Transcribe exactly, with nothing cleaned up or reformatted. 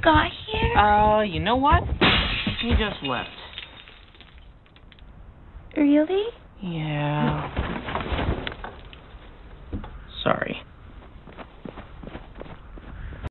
got here? Uh, you know what? He just left. Really? Yeah.